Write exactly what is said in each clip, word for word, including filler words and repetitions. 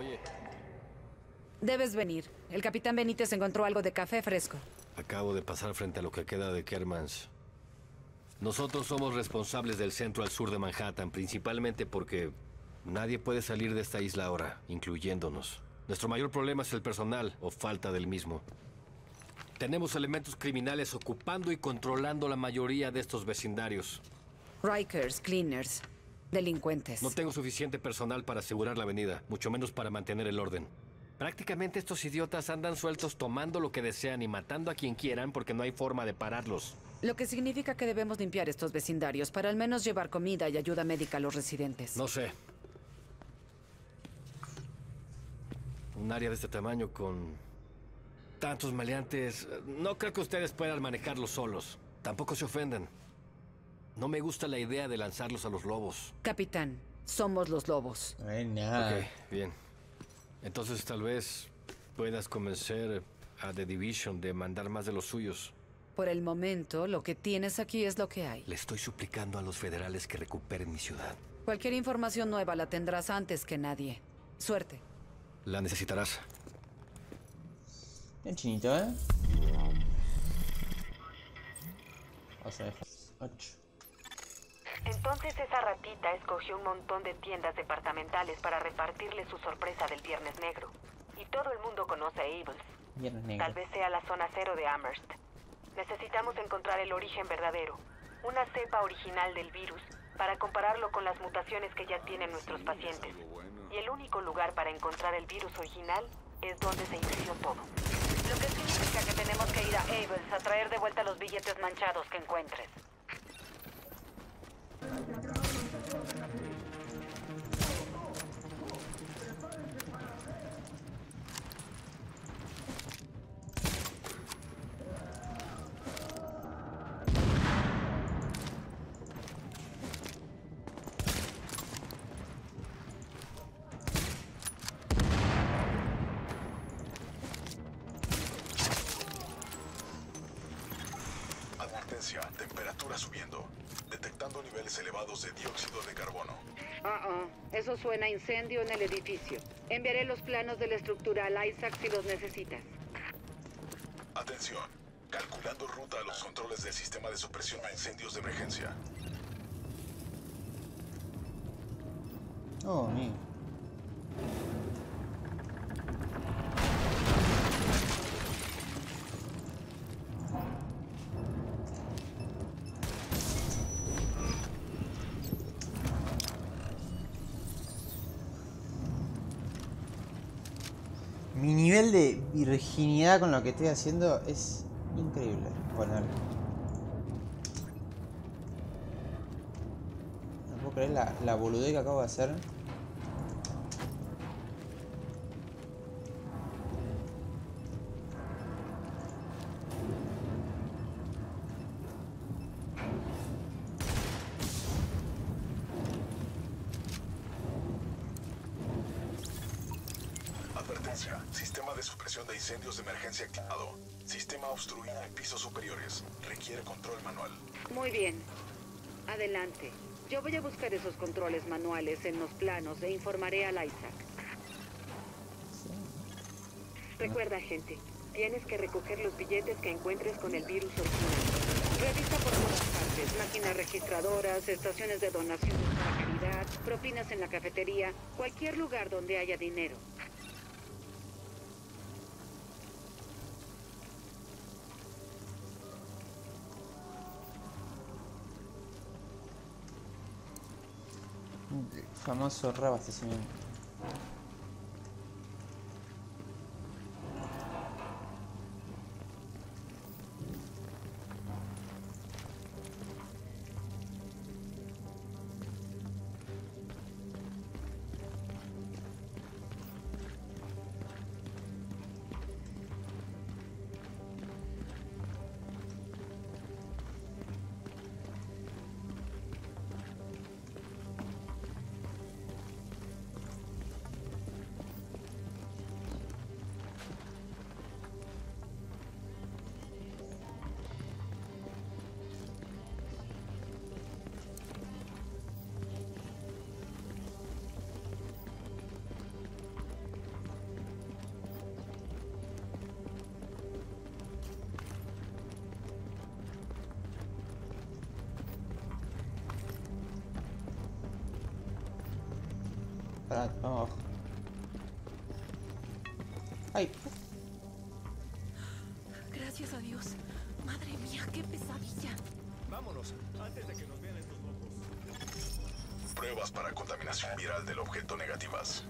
Oye, Debes venir. El capitán Benítez encontró algo de café fresco. acabo de pasar frente a lo que queda de Kermans. Nosotros somos responsables del centro al sur de Manhattan, principalmente porque nadie puede salir de esta isla ahora, incluyéndonos. Nuestro mayor problema es el personal, o falta del mismo. Tenemos elementos criminales ocupando y controlando la mayoría de estos vecindarios. Rikers, cleaners, delincuentes. No tengo suficiente personal para asegurar la avenida, mucho menos para mantener el orden. Prácticamente estos idiotas andan sueltos tomando lo que desean y matando a quien quieran porque no hay forma de pararlos. Lo que significa que debemos limpiar estos vecindarios para al menos llevar comida y ayuda médica a los residentes. No sé. Un área de este tamaño con tantos maleantes, no creo que ustedes puedan manejarlos solos. Tampoco se ofendan. No me gusta la idea de lanzarlos a los lobos. Capitán, somos los lobos. No hay nada. Ok, bien. Entonces tal vez puedas convencer a The Division de mandar más de los suyos. Por el momento, lo que tienes aquí es lo que hay. Le estoy suplicando a los federales que recuperen mi ciudad. Cualquier información nueva la tendrás antes que nadie. Suerte. La necesitarás. Bien chinito, ¿eh? Vamos a dejar ocho. Entonces esa ratita escogió un montón de tiendas departamentales para repartirle su sorpresa del Viernes Negro. Y todo el mundo conoce a Abels. Viernes negro. Tal vez sea la zona cero de Amherst. Necesitamos encontrar el origen verdadero, una cepa original del virus, para compararlo con las mutaciones que ya tienen nuestros pacientes. Y el único lugar para encontrar el virus original es donde se inició todo. Lo que significa que tenemos que ir a Abels a traer de vuelta los billetes manchados que encuentres. Advertencia, temperatura subiendo. Detectando niveles elevados de dióxido de carbono. Ah, ah. Eso suena a incendio en el edificio. Enviaré los planos de la estructura al Isaac si los necesitas. Atención, calculando ruta a los controles del sistema de supresión a incendios de emergencia. Oh, mío. Mi nivel de virginidad con lo que estoy haciendo es increíble. Poner. No puedo creer la, la boludez que acabo de hacer. Advertencia, sistema de supresión de incendios de emergencia activado. Sistema obstruido en pisos superiores. Requiere control manual. Muy bien. Adelante. Yo voy a buscar esos controles manuales en los planos e informaré al Isaac. Recuerda, gente, tienes que recoger los billetes que encuentres con el virus original. Revisa por todas partes, máquinas registradoras, estaciones de donaciones para caridad, propinas en la cafetería, cualquier lugar donde haya dinero. El famoso reabastecimiento. Pará, vamos abajo. ¡Ay! Gracias a Dios. Madre mía, qué pesadilla. Vámonos, antes de que nos vean estos locos. Pruebas para contaminación viral del objeto negativas.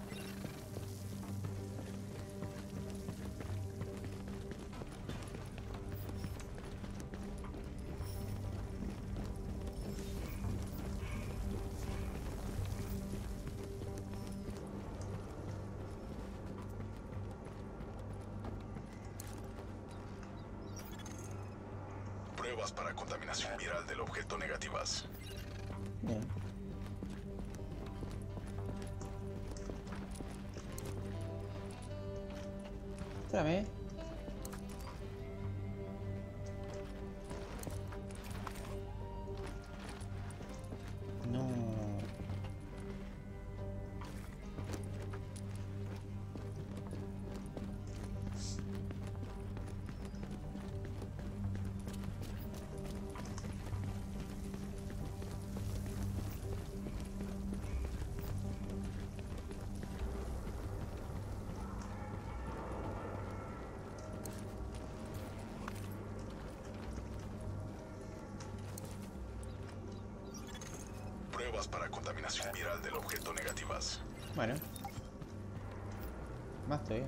Pruebas para contaminación viral del objeto negativas. Bien. Espérame. No. Pruebas para contaminación viral del objeto negativas. Bueno. Más todavía.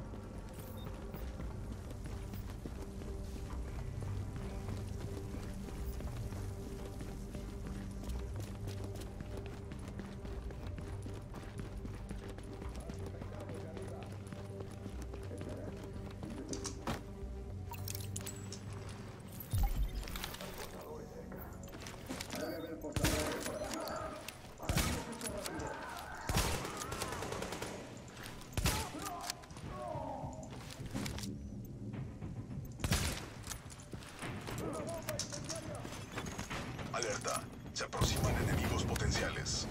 Alerta. Se aproximan enemigos potenciales.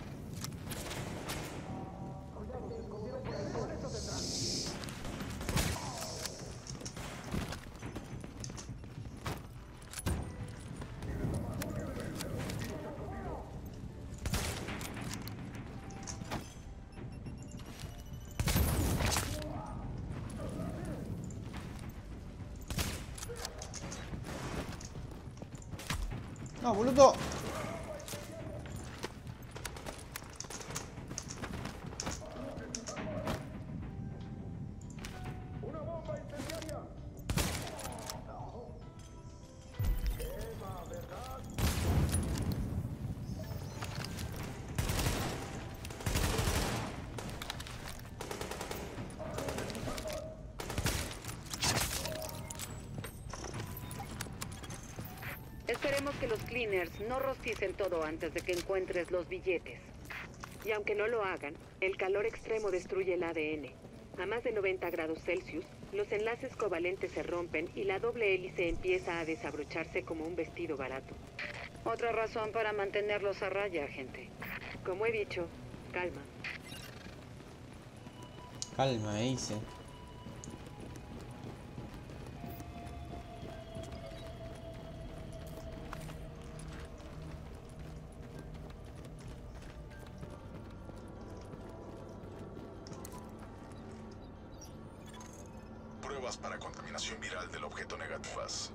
No, boludo. Esperemos que los cleaners no rosticen todo antes de que encuentres los billetes. Y aunque no lo hagan, el calor extremo destruye el A D N. A más de noventa grados Celsius, los enlaces covalentes se rompen y la doble hélice empieza a desabrocharse como un vestido barato. Otra razón para mantenerlos a raya, gente. Como he dicho, calma. Calma, me dice. Pruebas para contaminación viral del objeto negativas.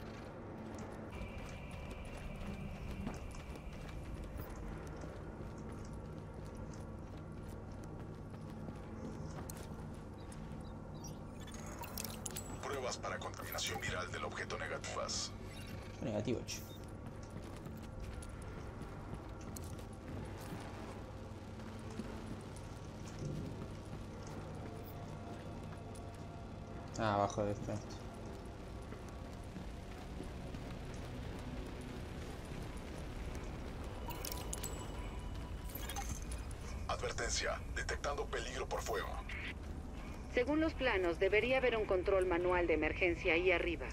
Pruebas para contaminación viral del objeto negativas. Negativo, ocho. Ah, abajo de esto. Advertencia. Detectando peligro por fuego. Según los planos, debería haber un control manual de emergencia ahí arriba.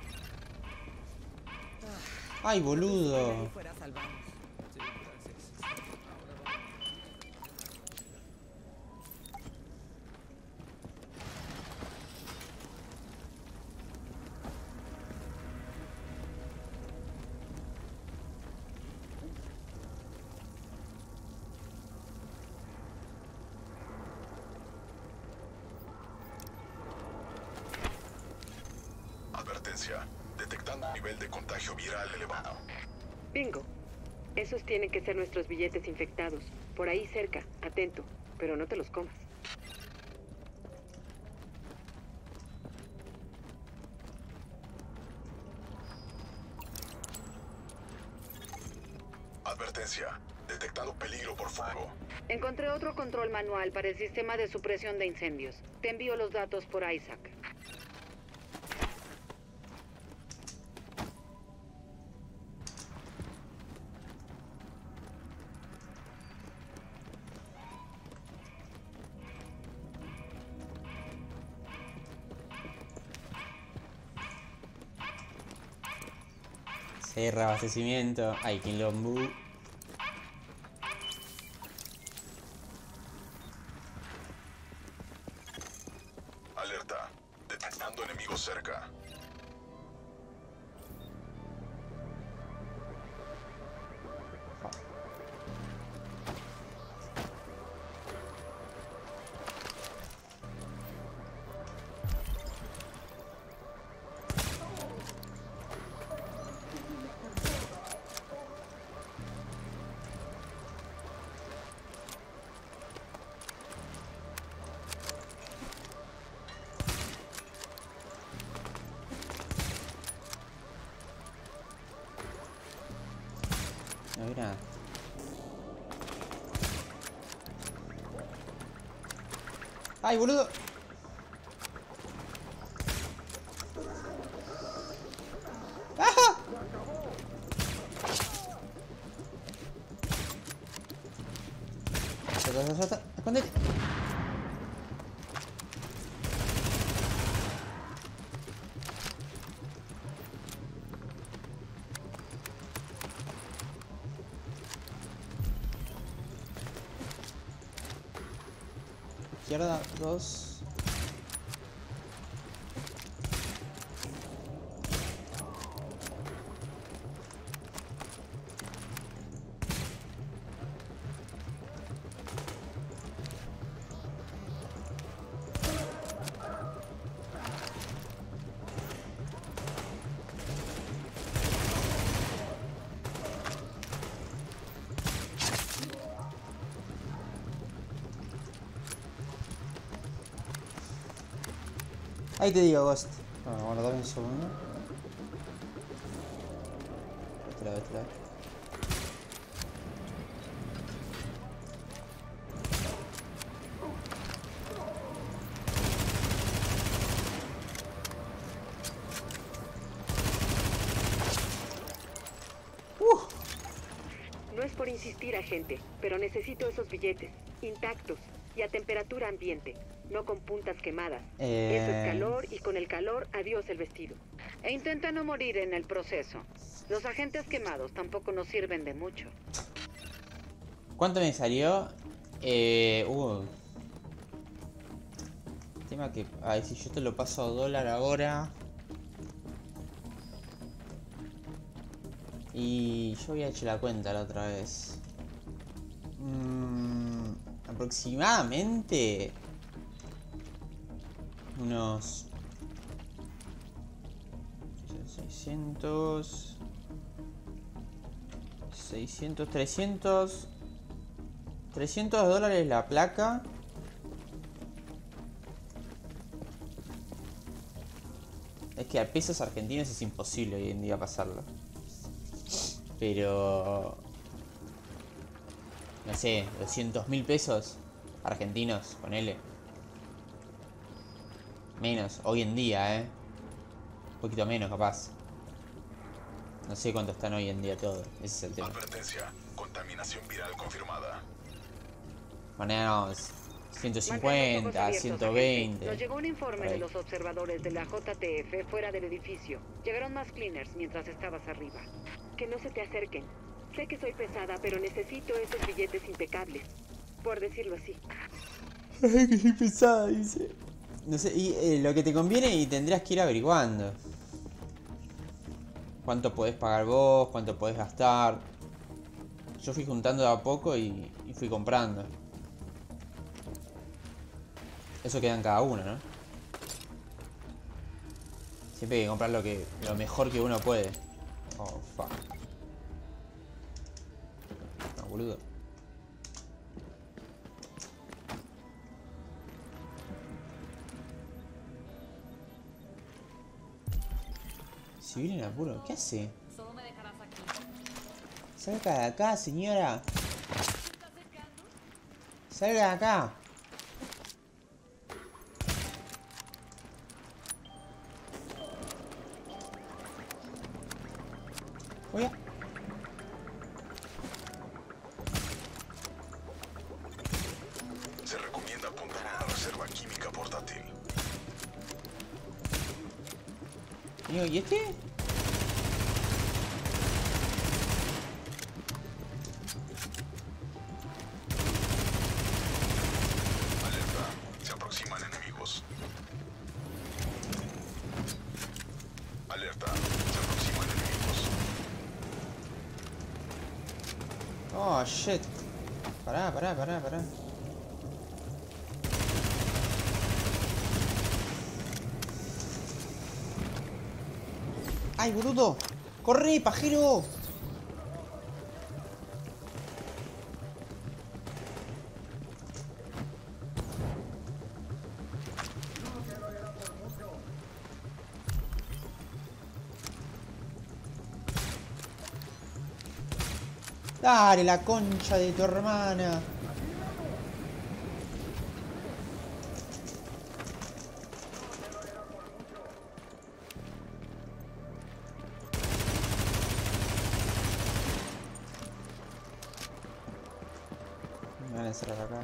Ay, boludo. Fuera salvados. Advertencia. Detectando un nivel de contagio viral elevado. Bingo. Esos tienen que ser nuestros billetes infectados. Por ahí cerca. Atento. Pero no te los comas. Advertencia. Detectando peligro por fuego. Encontré otro control manual para el sistema de supresión de incendios. Te envío los datos por Isaac. Se reabastecimiento. Ay, quilombo. Alerta. Detectando enemigos cerca. No vi nada. ¡Ay, boludo! ¡Ah! ¡Salta, salta, salta! ¡Escóndete! Izquierda, dos. Ahí te digo, Ghost. Bueno, bueno, dame un segundo. Este lado, este lado. No es por insistir, agente, pero necesito esos billetes, intactos y a temperatura ambiente, no con puntas quemadas. Eh... Eso es calor y con el calor, adiós el vestido. E intenta no morir en el proceso. Los agentes quemados tampoco nos sirven de mucho. ¿Cuánto me salió? Eh... Uh. Tema que... Ay, si yo te lo paso a dólar ahora... Y yo había hecho la cuenta la otra vez. Mm, aproximadamente unos seiscientos, seiscientos, trescientos, trescientos dólares la placa. Es que a pesos argentinos es imposible hoy en día pasarlo. Pero... no sé, doscientos mil pesos argentinos, ponele. Menos, hoy en día, eh. Un poquito menos, capaz. No sé cuánto están hoy en día todo. Ese es el tema. Advertencia. Contaminación viral confirmada. Bueno, ciento cincuenta, ciento veinte. Nos llegó un informe Ahí. de los observadores de la J T F fuera del edificio. Llegaron más cleaners mientras estabas arriba. Que no se te acerquen. Sé que soy pesada, pero necesito esos billetes impecables. Por decirlo así. Ay, que soy pesada, dice. No sé, y eh, lo que te conviene y tendrás que ir averiguando. Cuánto podés pagar vos, cuánto podés gastar. Yo fui juntando de a poco y, y fui comprando. Eso queda en cada uno, ¿no? Siempre hay que comprar lo que lo mejor que uno puede. Oh, fuck. No, boludo. Civil en apuro, ¿qué hace? Solo me dejarás aquí. Salga de acá, señora. Salga de acá. Oye. Se recomienda apuntar a una reserva química portátil. Digo, ¿y este? Alerta, se aproximan enemigos. Alerta, se aproximan enemigos. Oh, shit. Pará, pará, pará, pará. ¡Ay, boludo! ¡Corre, pajero! Dale, la concha de tu hermana. Me van a encerrar acá.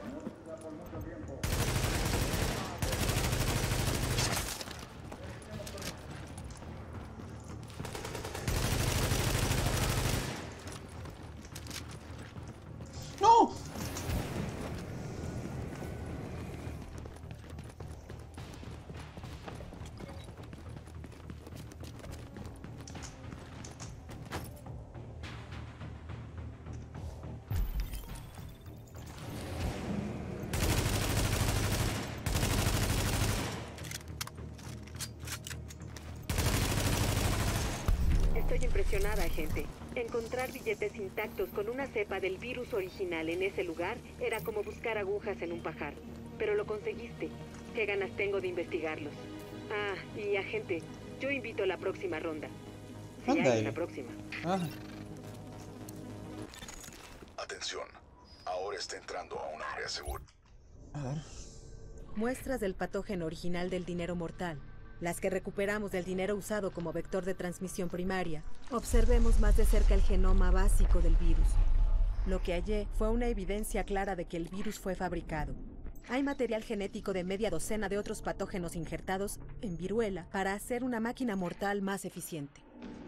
¡No! Estoy impresionada, gente. Encontrar billetes intactos con una cepa del virus original en ese lugar era como buscar agujas en un pajar. Pero lo conseguiste. Qué ganas tengo de investigarlos. Ah, y agente, yo invito a la próxima ronda. Si Anda hay ahí. una próxima. Ah, Atención, ahora está entrando a un área segura. a ver. Muestras del patógeno original del dinero mortal, las que recuperamos del dinero usado como vector de transmisión primaria. Observemos más de cerca el genoma básico del virus. Lo que hallé fue una evidencia clara de que el virus fue fabricado. Hay material genético de media docena de otros patógenos injertados en viruela para hacer una máquina mortal más eficiente.